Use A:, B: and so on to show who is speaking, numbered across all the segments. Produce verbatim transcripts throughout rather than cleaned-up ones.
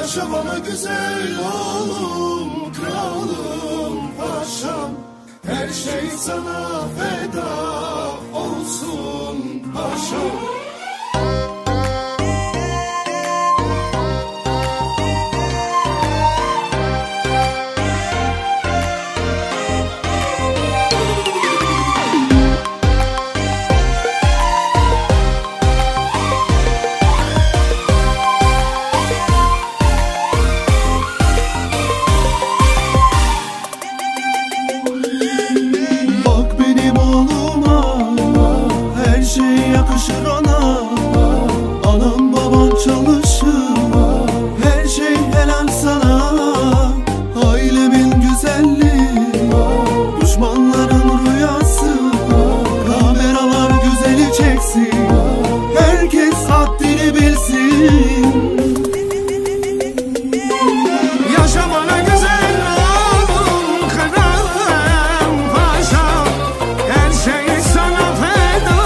A: Yaşa bana güzel oğlum, kralım, paşam. Her şey sana feda olsun paşam.
B: Yakışır ona, anam baban çalışır, her şey helal sana. Ailemin güzelliği, düşmanların rüyası, kameralar güzeli çeksin, herkes haddini bilsin.
A: Yaşa bana güzel oğlum, kralım, paşam. Her şey sana feda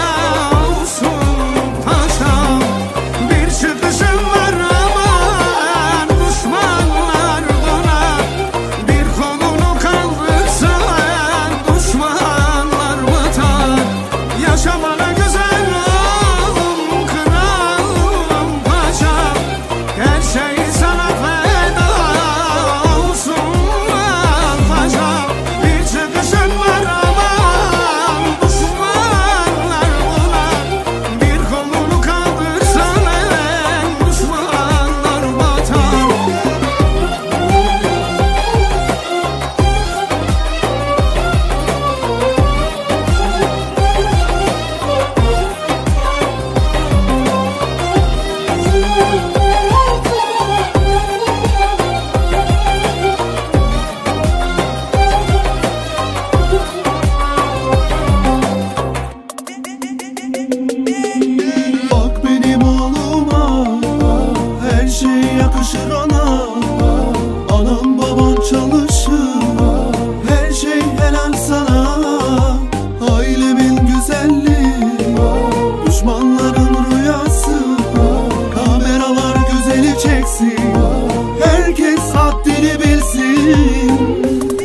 A: paşam. Bir çıkışım var aman, düşmanlar bana. Bir kolunu kaldırsan düşmanlar batar. Yaşa bana güzel oğlum, kralım, paşam. Her şey sana feda olsun paşam. Bir çıkışım var aman, düşmanlar buna. Bir kolunu kaldırsan en düşmanlar batar.
B: Bak benim oğluma, her şey yakışır ona, anam baban çalışır, her şey helal sana. Ailemin güzelliği, düşmanların rüyası, kameralar güzeli çeksin, herkes haddini bilsin.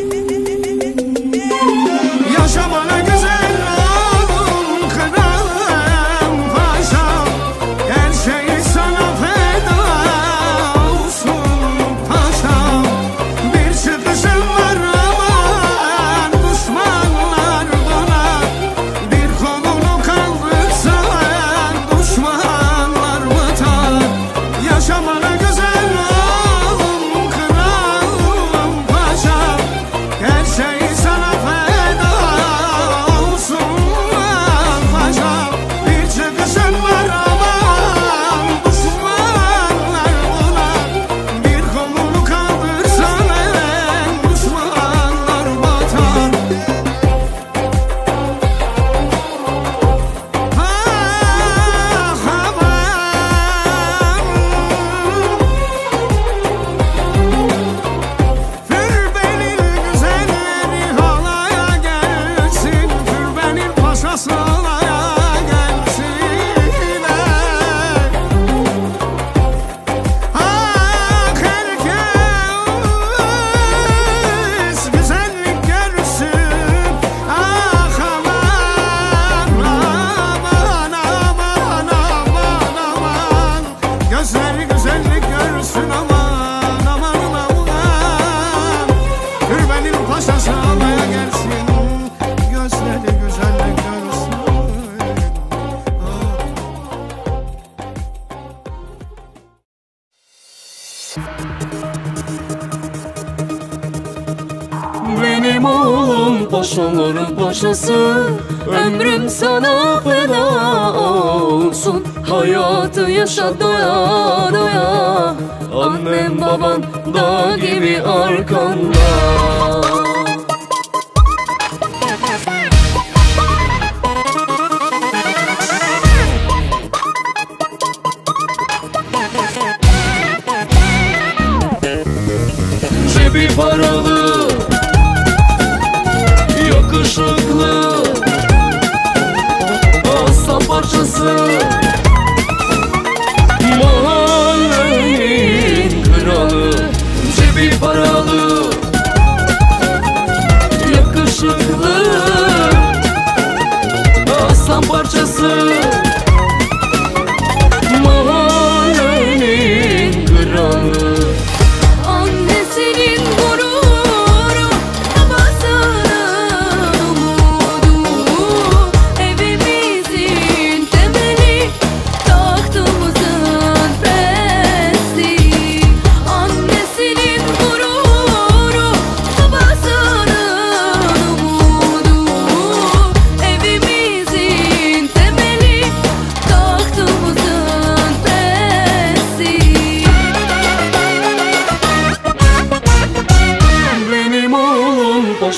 A: Yaşa bana güzel oğlum, kralım, paşam. Her şey sana feda olsun paşam. Bir çıkışım var aman, düşmanlar bana. Bir kolunu kaldırsan düşmanlar batar. Yaşa bana güzel oğlum, kralım, paşam. Her şey sana feda olsun paşam. Bir çıkışın var aman, düşmanlar buna. Bir kolunu kaldırsan en düşmanlar batar. Ah aman, Türbenin güzelleri halaya gelsin, Türbenin paşası halaya gelsin. Ah herkes güzellik görsün. Ah aman, aman, aman, aman, aman. Gözleri güzellik görsün aman, aman, aman. Türbenin paşası almaya gelsin, gözleri güzellik görsün.
C: Benim oğlum paşaların paşası, ömrüm sana feda olsun. Hayatı yaşa doya doya, annem baban dağ gibi arkanda. Cebi paralı, yakışıklı, aslan parçası, mahallenin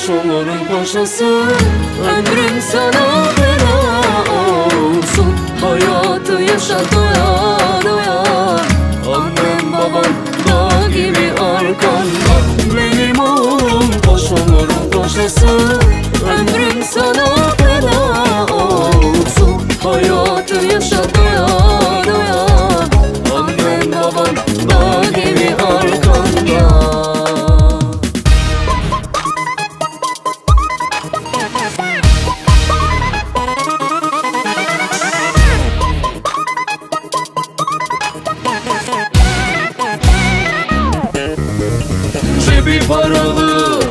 C: paşaların paşası. Ömrüm sana feda olsun, hayatı yaşa doya doya. Annem baban dağ gibi arkanda, benim oğlum paşaların paşası. Ömrüm sana feda olsun, hayatı yaşa doya doya. Annem baban dağ gibi arkanda. Cebi paralı,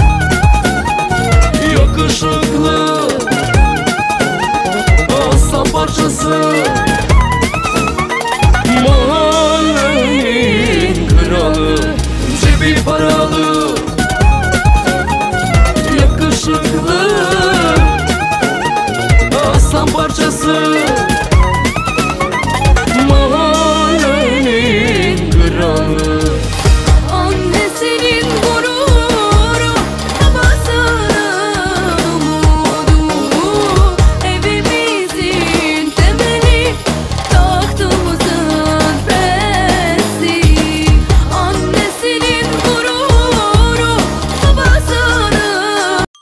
C: yakışıklı, aslan parçası, mahallenin kralı. Cebi paralı, yakışıklı, aslan parçası, mahallenin kralı.
D: Annesinin gururu, babasının umudu, evimizin temeli, tahtımızın presi. Annesinin gururu, babasının.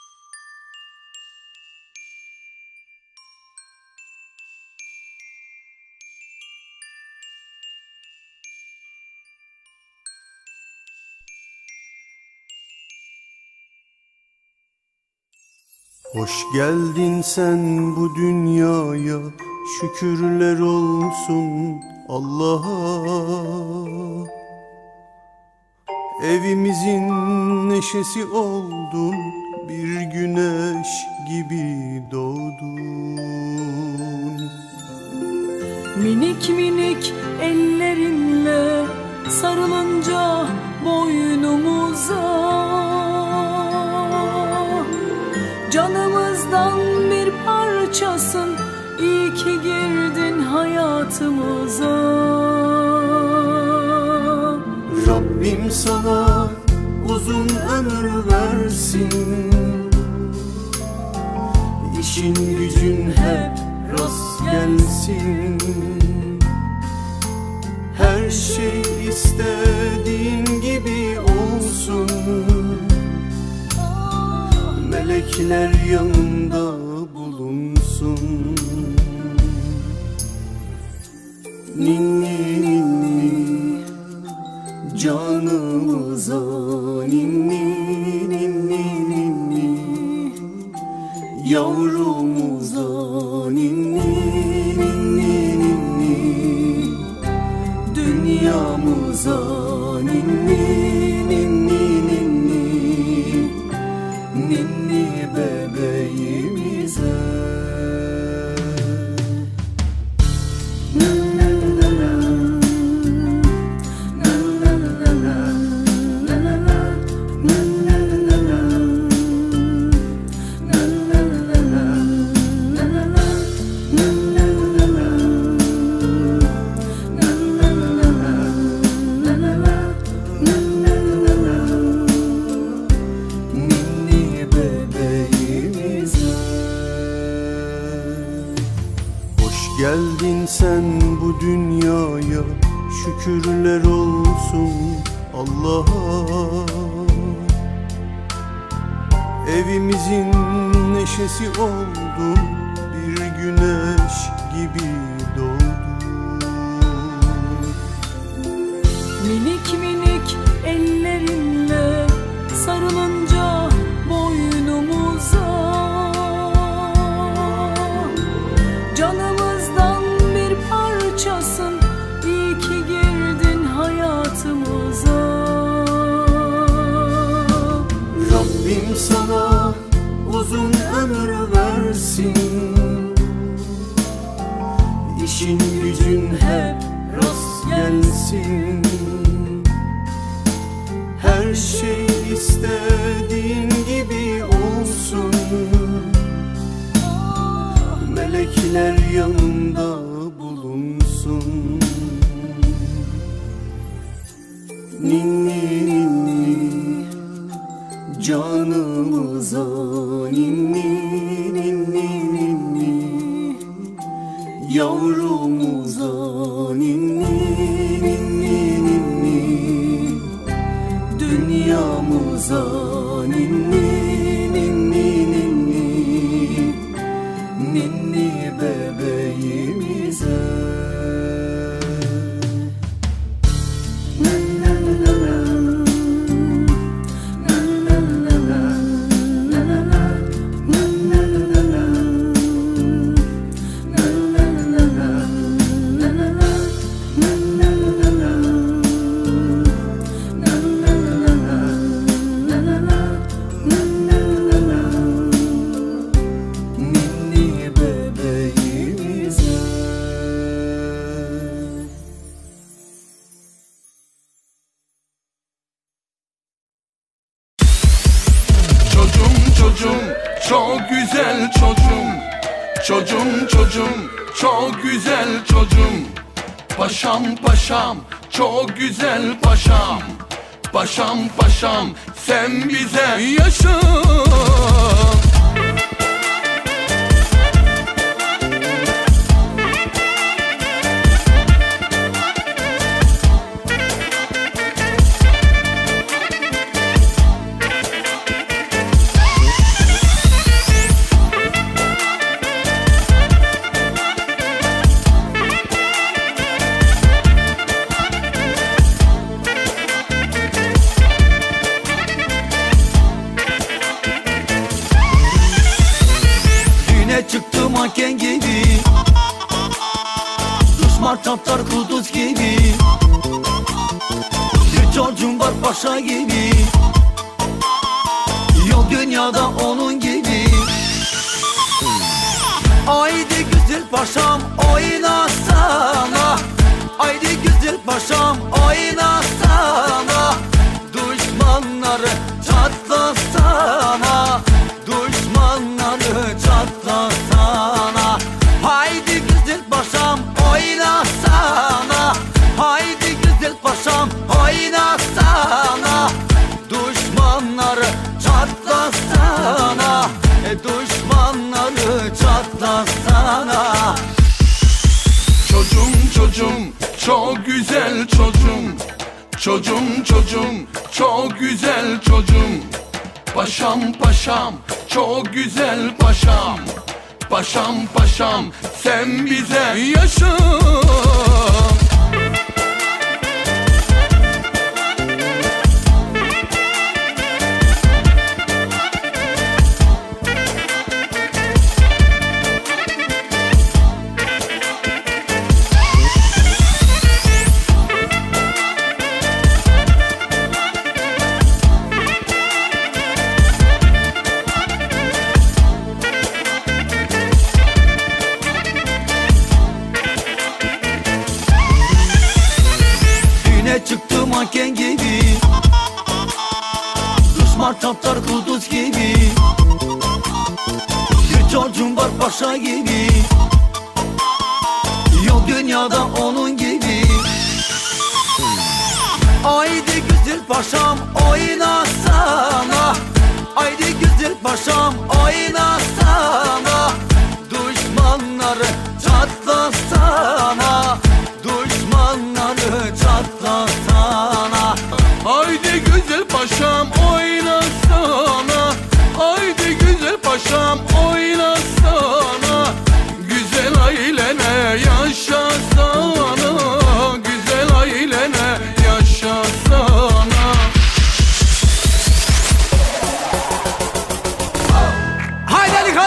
B: Hoş geldin sen bu dünyaya, şükürler olsun Allah'a. Evimizin neşesi oldun, bir güneş gibi doğdun.
E: Minik minik ellerinle sarılınca boynumuza, canımızdan bir parçasın, iyi ki girdin hayatımıza.
B: Rabbim sana uzun ömür versin, İşin gücün hep rast gelsin. Her şey istediğin gibi olsun, melekler yanında bulunsun. Ninni ninni canımıza, ninni ninni ninni yavrumuza, ninni ninni ninni dünyamıza, ninni ninni ninni ninni bebeğimize. Geldin sen bu dünyaya, şükürler olsun Allah'a. Evimizin neşesi oldun, bir güneş gibi doğdun.
E: Minik minik ellerinle sarılınca boynumuza, canımızdan bir parçasın, iyi ki girdin hayatımıza.
B: Rabbim sana uzun ömür versin, İşin gücün hep rast gelsin. Her şey istediğin gibi olsun, melekler yanında bulunsun. Ninni ninni canımıza ninni ninni ninni, yavrumuza ninni ninni ninni, dünyamıza ninni ninni ninni, ninni bebeğimize.
F: Çok güzel çocuğum, çocuğum çocuğum, çok güzel çocuğum. Paşam paşam, çok güzel paşam. Paşam paşam, sen bize yaşa.
B: Çıktım manken gibi, düşman çatlar kuduz gibi. Bir çocuğum var paşa gibi, yok dünyada onun gibi. Haydi güzel paşam oynasana, haydi güzel paşam oynasana. Düşmanları çatlasana, düşmanları çatlasana. Haydi güzel paşam oynasana, haydi güzel paşam oynasana. Düşmanları çatlasana, e düşmanları çatlasana.
F: Çocuğum çocuğum, çok güzel çocuğum. Çocuğum çocuğum, çok güzel çocuğum. Paşam paşam, çok güzel paşam. Paşam paşam, sen bize yaşa.
B: Çıktı manken gibi, düşman çatlar kuduz gibi. Bir çocuğum var paşa gibi, yok dünyada onun gibi. Haydi güzel paşam oynasana, haydi güzel paşam oynasana. Düşmanları çatlasana, düşmanları çatlasana.
F: Haydi güzel paşam oynasana, haydi güzel paşam oynasana. Güzel ailene yaşasana, güzel ailene yaşasana.
B: Haydi Ali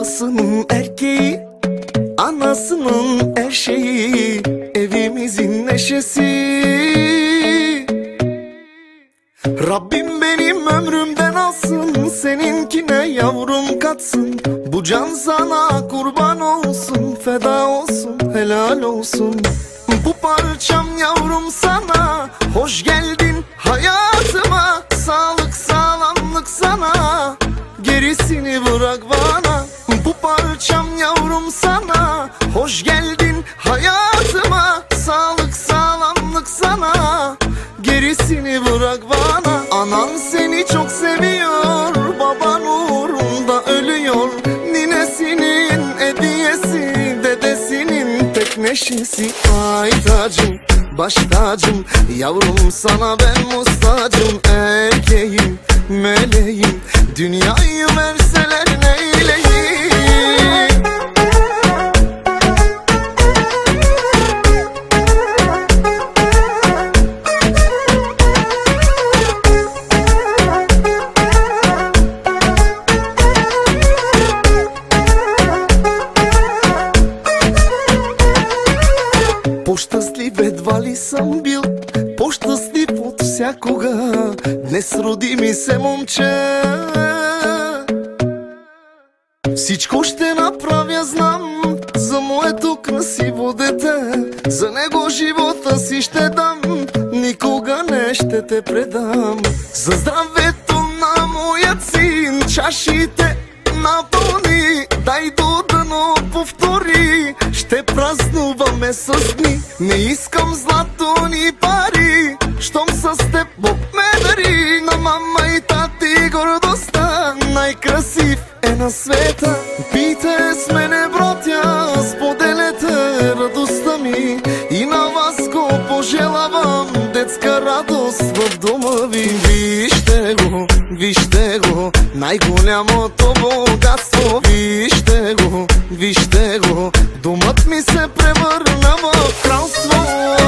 A: babasının erkeği, anasının her şeyi, evimizin neşesi. Rabbim benim ömrümden alsın, seninkine yavrum katsın. Bu can sana kurban olsun, feda olsun, helal olsun. Bu parçam yavrum sana, hoş geldin hayatıma. Sağlık sağlamlık sana, gerisini bırak bana. Bu parçam yavrum sana, hoş geldin hayatıma. Sağlık sağlamlık sana, gerisini bırak bana. Anan seni çok seviyor, baban uğrunda ölüyor. Ninesinin hediyesi, dedesinin tek neşesi. Ay tacım, baş tacım, yavrum sana ben mustacım. Erkeğim, meleğim, dünyayı verseler neyleyim? По-щастлив едва ли съм бил, по-щастлив от всякога. Днес роди ми се момче. Всичко ще направя, знам, за моето красиво дете. За него живота си ще дам, никога не ще те предам. За здравето на моят син чашите напълни, дай до дъно повтори. Ще празнуваме с дни, не искам злато ни пари. Щом с теб Бог ме дари, на мама и тати гордостта. Най-красив е на света, пийте с мене братя, споделете радостта ми. И на вас го пожелавам, детска радост в дома ви. Вижте го, вижте го, най-голямото богатство. Вижте го, вижте го, домът ми се превърна в кралство.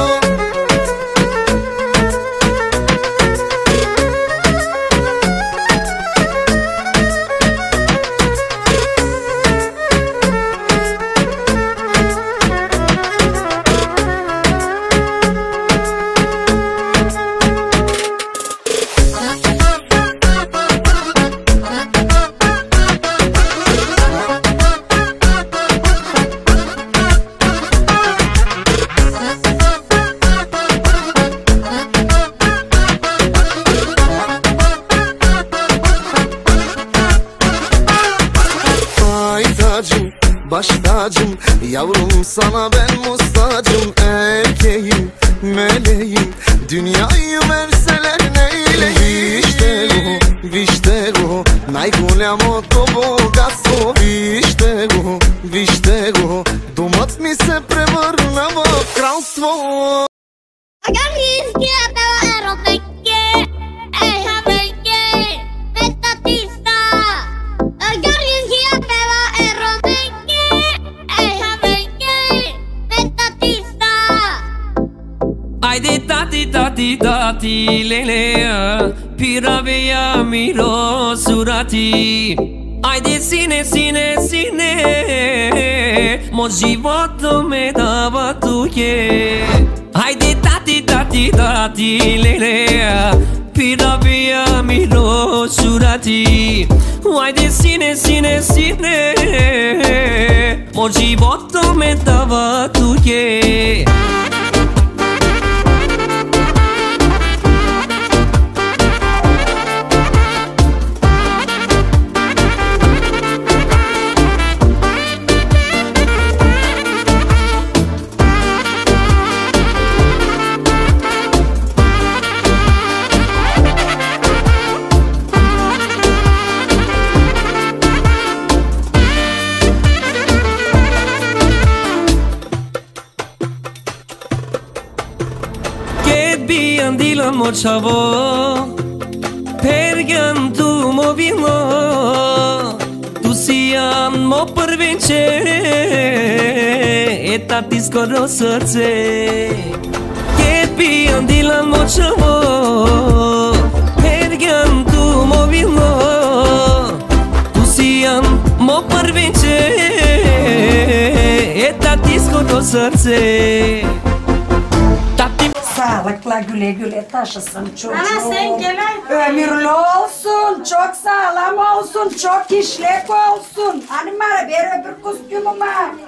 A: Baş tacım, yavrum sana ben mustacım. Erkeğim, meleğim, dünyayı verseler neyleyim? Вижте го, вижте го, най-голямото богатство. Вижте го, вижте го, домът ми се превърна в кралство.
C: Haydi tati tati tati lele, piravia miro surati. Haydi sine sine sine, mo životo me dava tuye. Haydi tati tati tati lele, piravia miro surati. Haydi sine sine sine, mo životo me dava tuye. Dilan mo chavo, pergan tu mo vino, tu sian mo prvince, eta tiskoro srce. Ke pijan dilan mo chavo, pergan tu mo vino, tu sian Mo prvince E tatisco o sărțe Tati
G: Sağlıkla güle güle taşısın çocuğum.
H: Ana sen gel.
G: Ömürlü olsun, çok sağlam olsun, çok işlek olsun. Hani bana ver öbür kostümümü.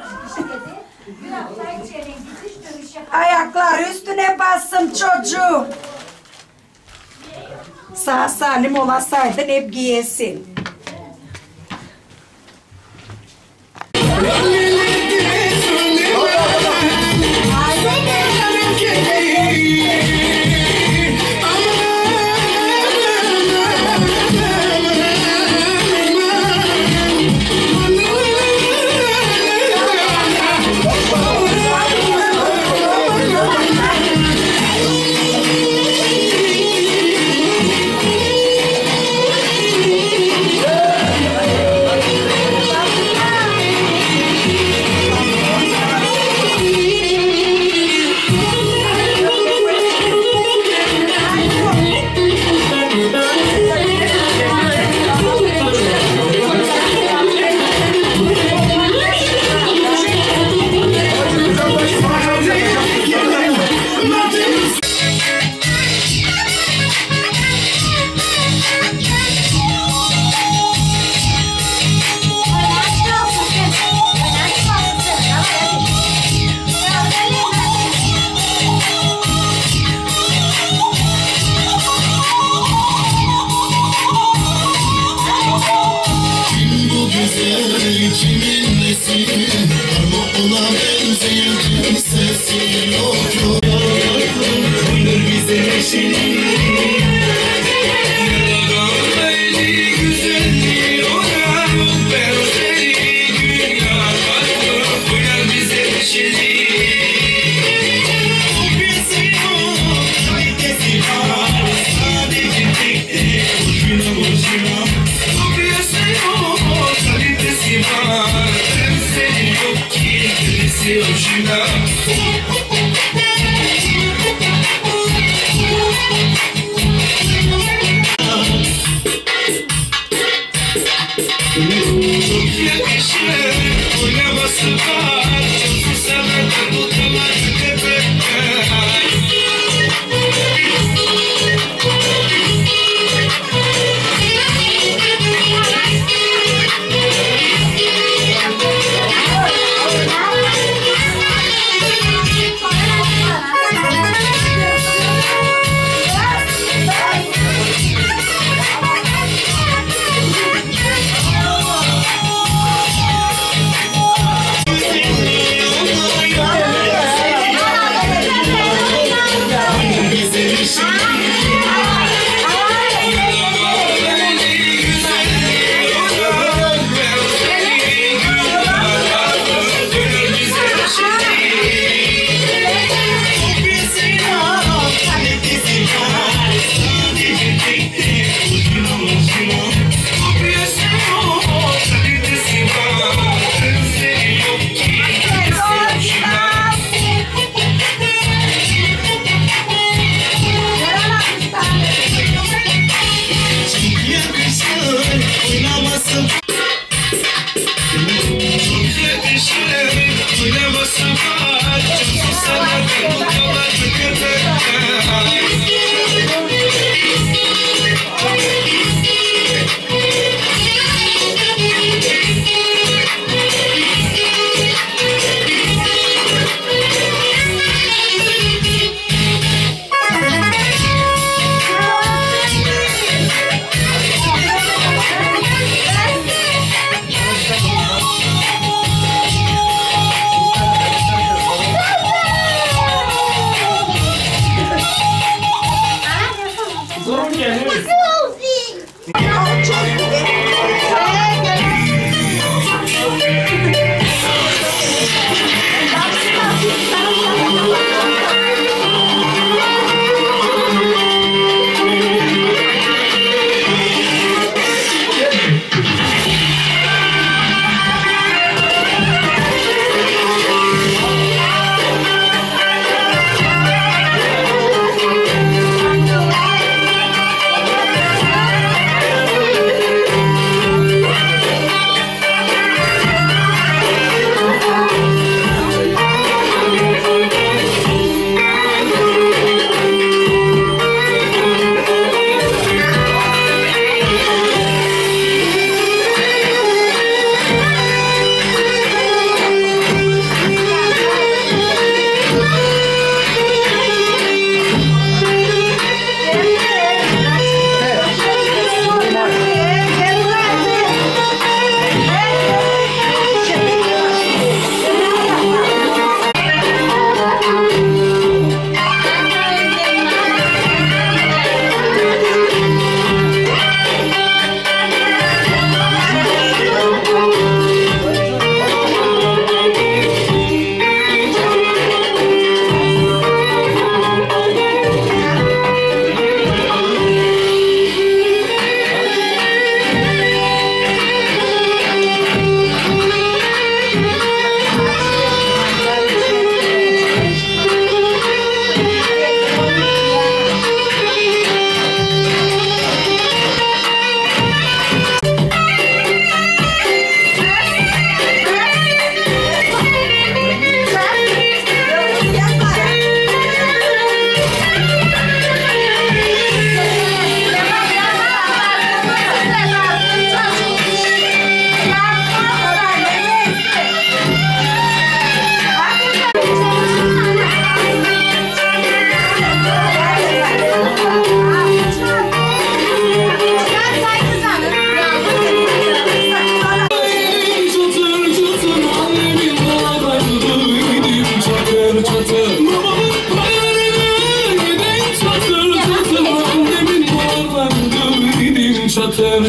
G: Ayaklar üstüne bassın çocuğum. Sağ salim olasaydın hep giyesin.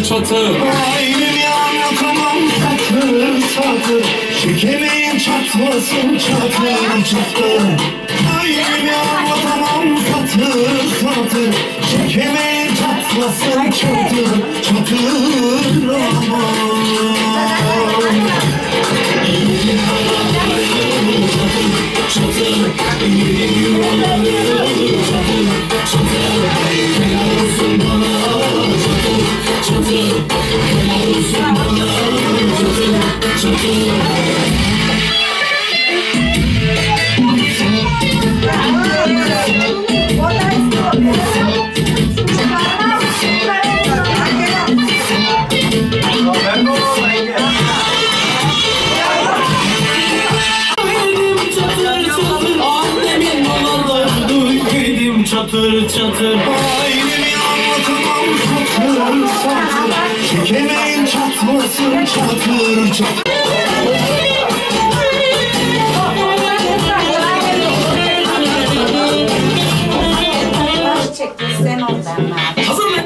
C: çatır çatır.
H: Aynim anlatamam satır satır. Çekemeyin çatlasın çatır çatır. Aynim anlatamam satır satır. Çekemeyin çatlasın çatır çatır. Aman. Çatır, yüreğim yaralı çatır, çatır, helal olsun bana çatır, çatır, helal olsun bana çatır, çatır.
C: Çatır çatır.
H: Aynim anlatamam satır satır. Çekemeyin çatlasın çatır çatır.
G: Sen ondan abi.
C: Hazır mı?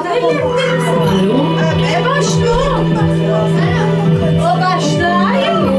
G: O başlıyor.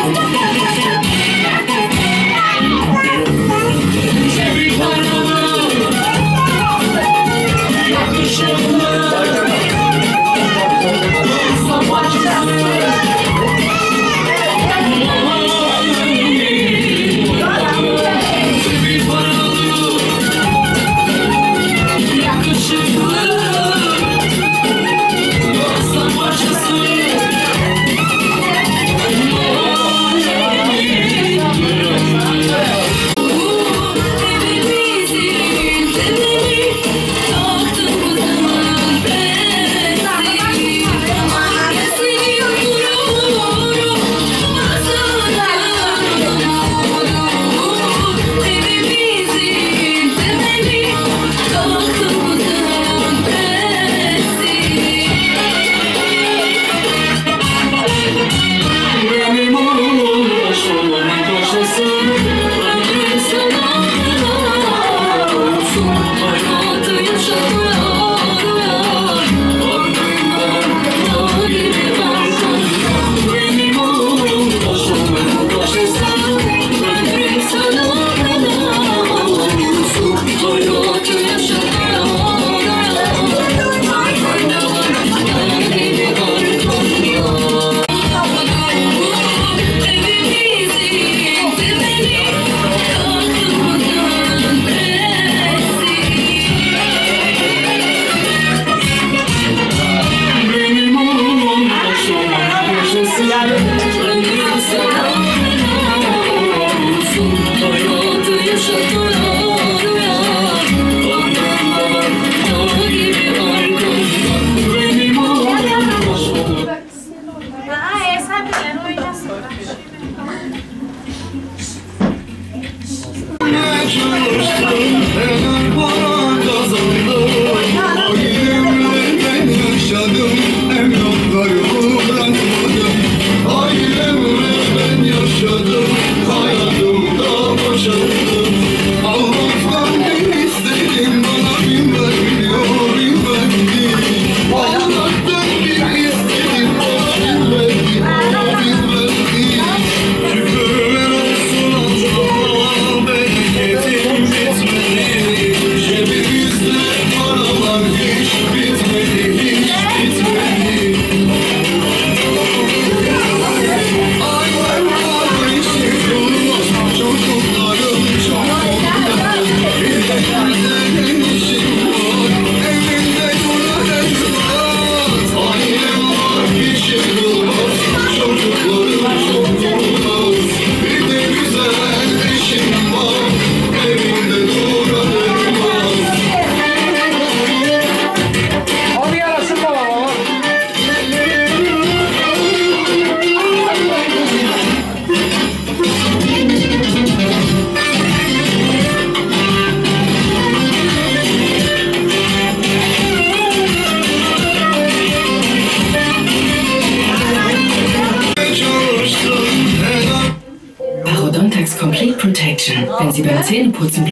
I: Complete Protection, wenn Sie beim Zähneputzen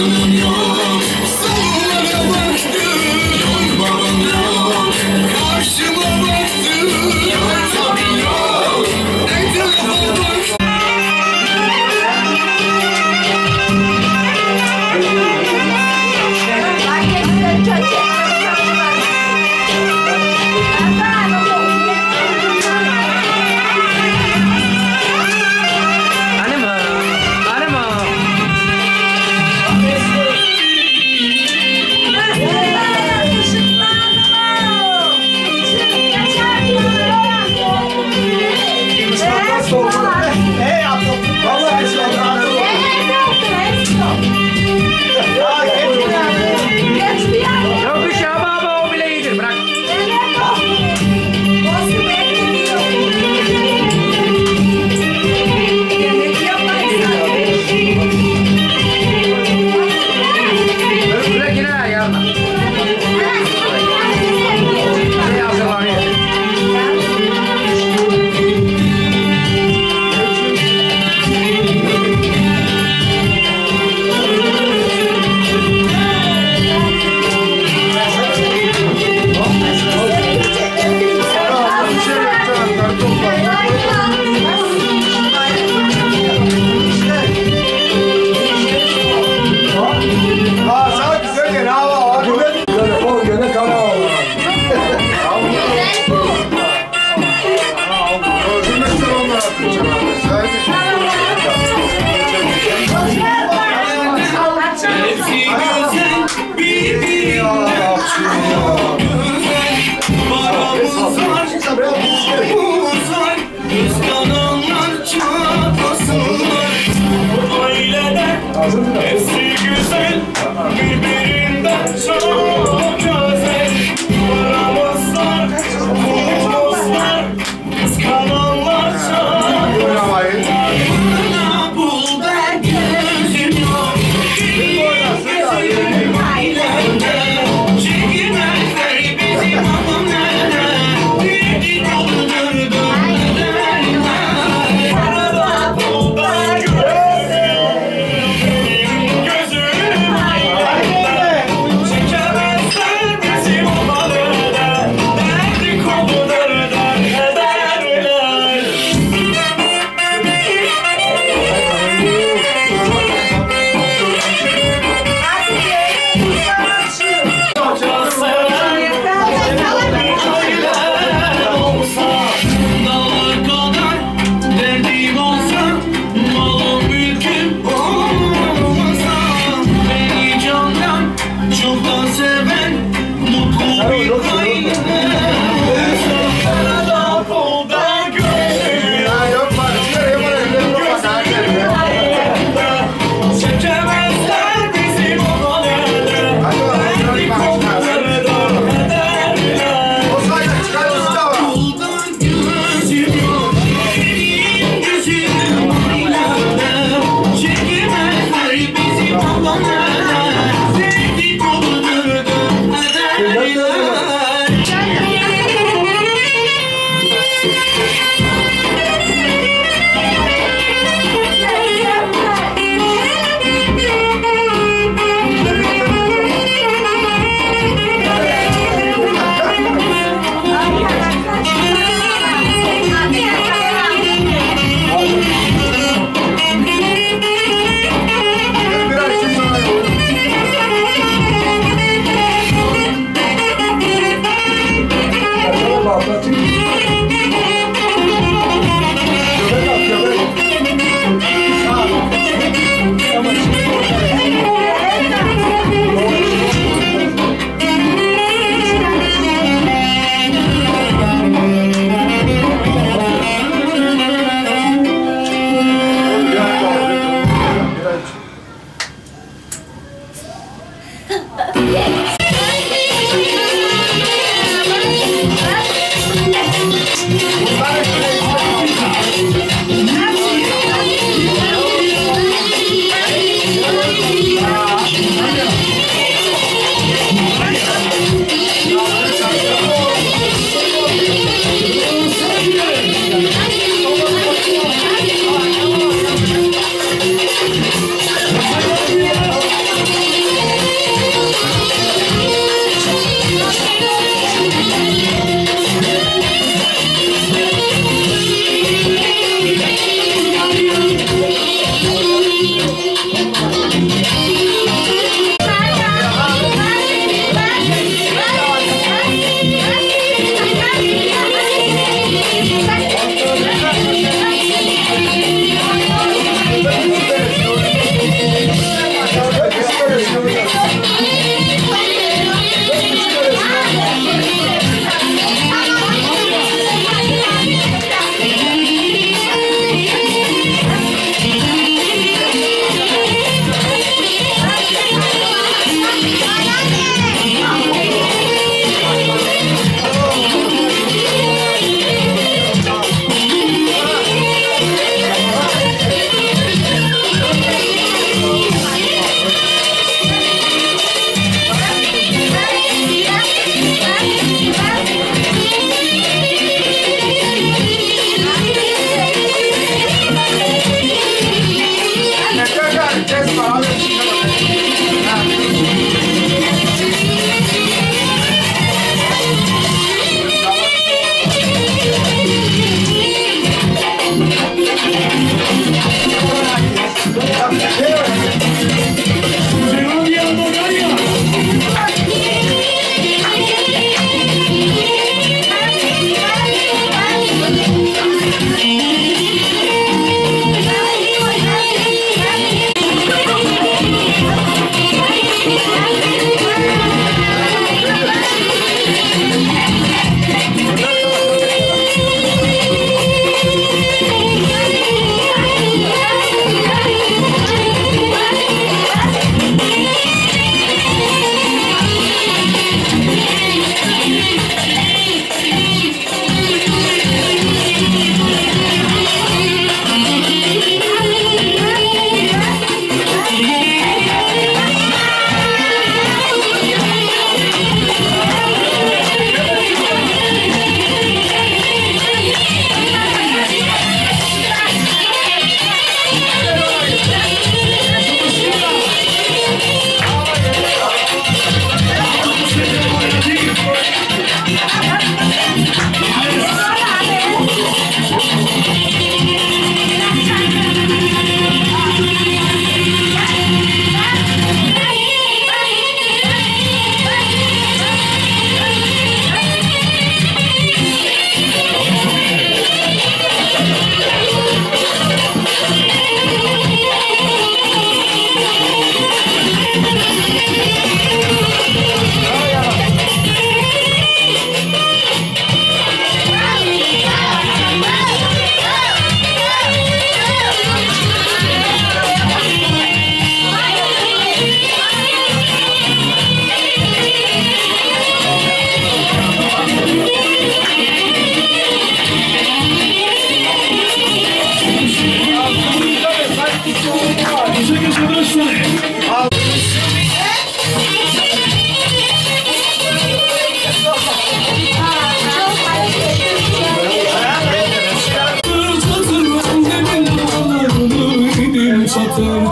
H: Yalanım yok, sonlara baktım. Yormam yok, karşıma baktım. Yalan yok, etrafa baktım.
C: Yok bir şey ama ama o bile iyidir bırak. Bırak yine ayarla. Ne hazırlanıyor?
H: Hepsi güzel, birbirinden çok güzel. Varamazlar, unutmazlar, kıskananlar çok. Bana bul da gözüm yok. Gezerim ailende, çekilmezler bizim adımlarına. Büyük doldurdum nedenler. Bana bul da gözüm. Gözüm ailende, çekilmezler.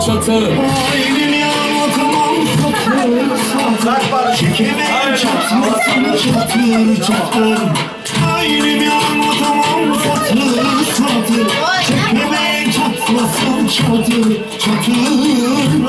C: çatır.
H: Aynim yağmatamam satır satır. Çekemeyin çatmasın çatır çatır. Aynim yağmatamam satır satır. Çekemeyin çatmasın çatır çatır.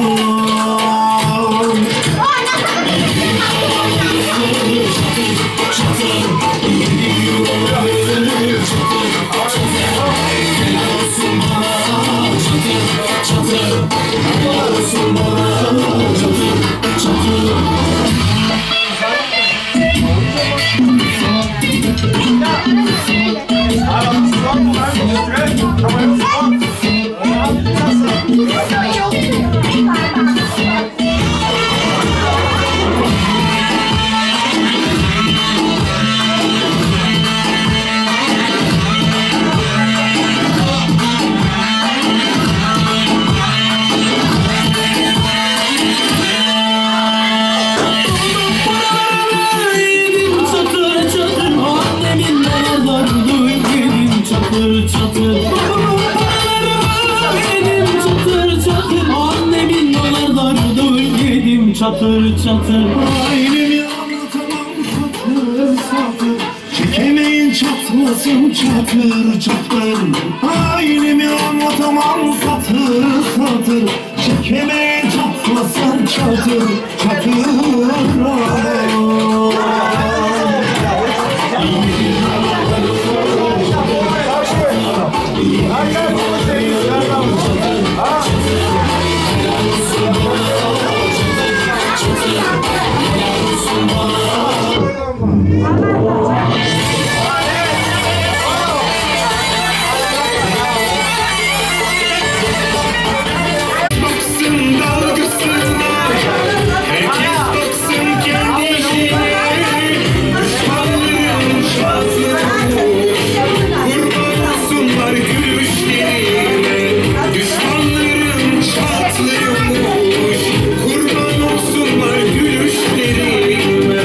C: Çatır çatır.
H: Aynim yağmatamam satır satır. Çekemeyin çatmasın çatır çatır. Aynim yağmatamam satır satır. Çekemeyin çatmasın çatır çatır. Baksın dalgısına, herkes baksın kendi işine. Düşmanların şansına, kurban olsunlar gülüşlerine. Düşmanların şansıymış, kurban olsunlar gülüşlerine.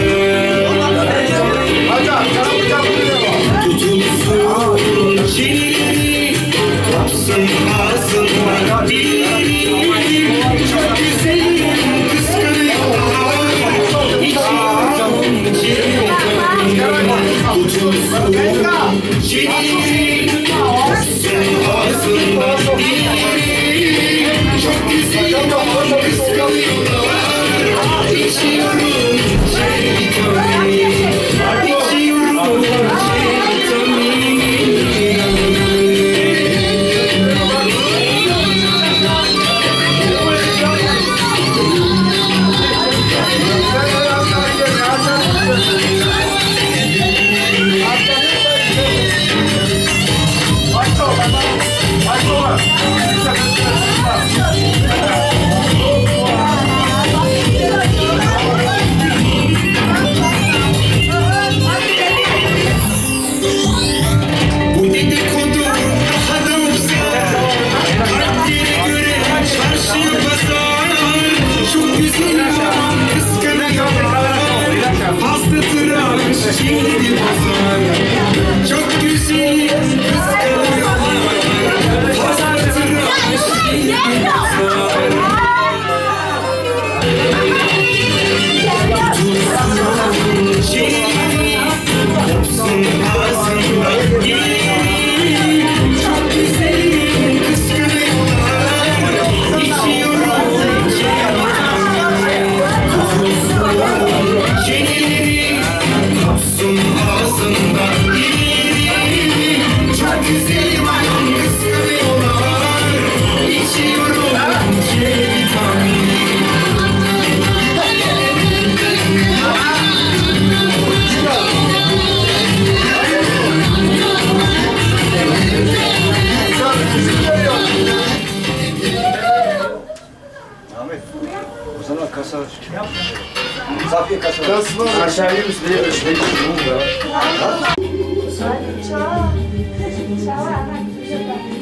H: Tutulsun çeneleri, kapsın ağzından dilleri. Çok güzelim kıskanıyorlar, içiyorum çeneleri. Tutulsun çeneleri, kapsın ağzından dilleri. Çok güzelim kıskanıyorlar, içiyorum çeneleri. İçiyorum çeneleri. Bu dedikodu daha da uzar. Kalplere göre çarşı pazar. Çok güzel olan kıskanıyorlar. Fazla tıraş şimdi pazar. Çok güzel kıskanıyorlar. Fazla tıraş şimdi pazar. Tutsun çeneni, kopsun ağzından yeri. Çok güzelim kıskanıyorlar, içiyorum çeneni. Tutsun çeneni, kopsun ağzından yeri. Çok güzelim kıskanıyorlar, içiyorum çeneni.
J: Safiye kasa. Kasa. Aşağıya mısın? Ne yapıyorsun?